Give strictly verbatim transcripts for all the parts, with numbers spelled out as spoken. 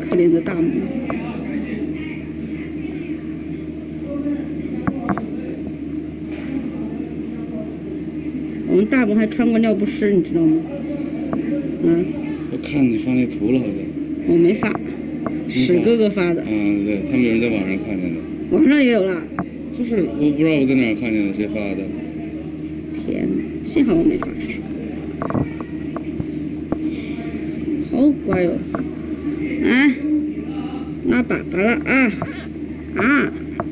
可怜的大母。我们大母还穿过尿不湿，你知道吗？嗯。 我看你发那图了，好像。 我没发，史哥哥发的。 嗯，对他们有人在网上看见的。 网上也有了。 就是我不知道我在哪儿看见的，谁发的？ 天哪，幸好我没发出去。好乖哦。来，拉粑粑了啊啊！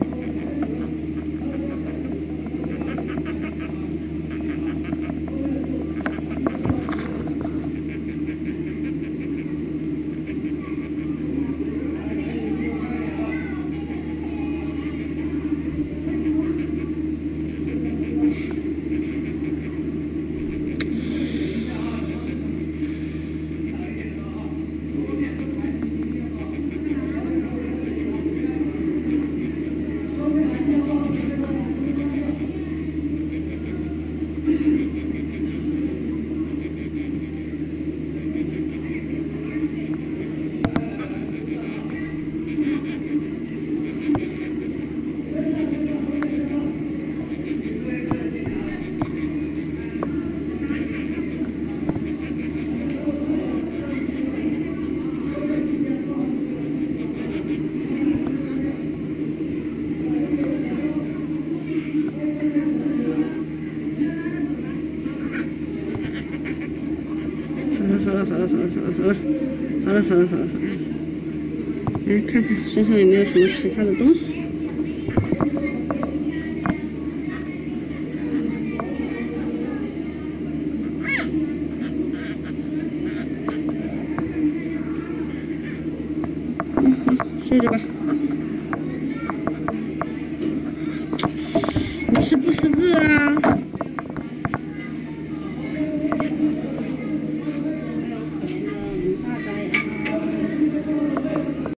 好了好了好了好了好了好了好了好了好了，来看看身上有没有什么其他的东西。嗯，好，睡着吧。你是不是